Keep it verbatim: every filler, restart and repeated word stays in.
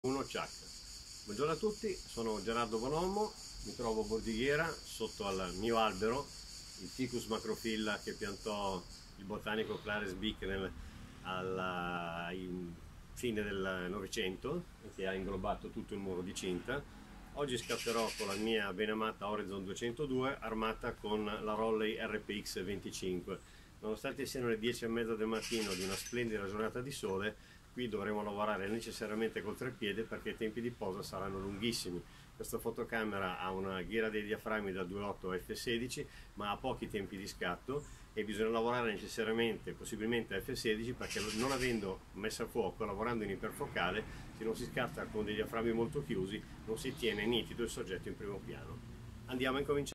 uno ciak. Buongiorno a tutti, sono Gerardo Bonomo, mi trovo a Bordighera sotto al mio albero, il Ficus macrophylla che piantò il botanico Clarence Bicknell alla fine del Novecento e che ha inglobato tutto il muro di cinta. Oggi scatterò con la mia benamata Horizon duecentodue armata con la Rollei R P X venticinque. Nonostante siano le dieci e mezza del mattino di una splendida giornata di sole, qui dovremo lavorare necessariamente col treppiede perché i tempi di posa saranno lunghissimi. Questa fotocamera ha una ghiera dei diaframmi da due virgola otto effe sedici ma ha pochi tempi di scatto e bisogna lavorare necessariamente, possibilmente a effe sedici, perché non avendo messo a fuoco, lavorando in iperfocale, se non si scatta con dei diaframmi molto chiusi non si tiene nitido il soggetto in primo piano. Andiamo a incominciare.